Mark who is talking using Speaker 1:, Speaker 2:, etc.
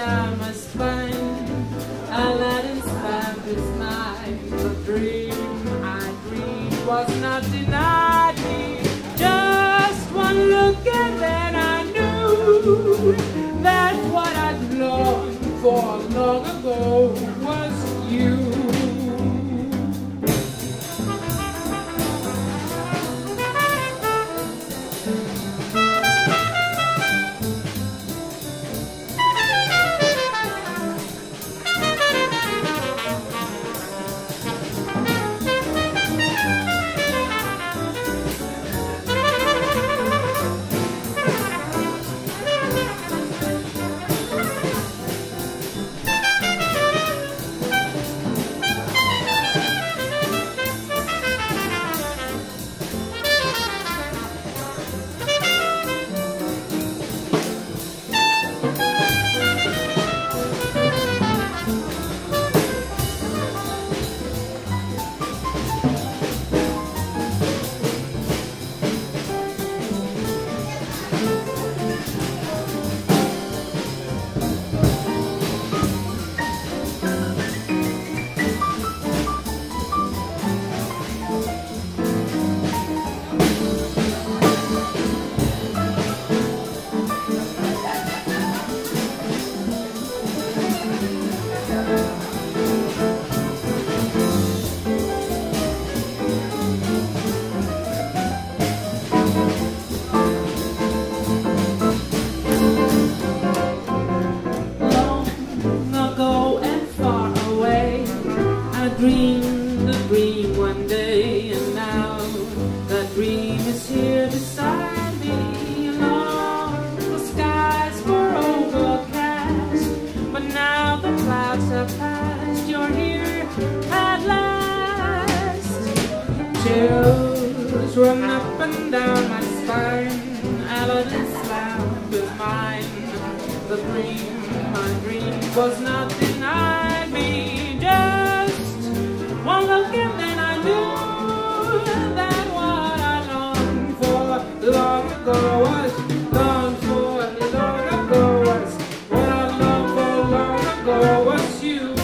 Speaker 1: down my spine. Aladdin's lamp is mine. The dream I dreamed was not denied me. Just one look and then I knew that what I'd longed for long ago was you. Run up and down my spine. Aladdin's lamp is mine. The dream I dreamed was not denied me. Just one look and then I knew that what I longed for long ago was longed for long ago was what I longed for long ago was you.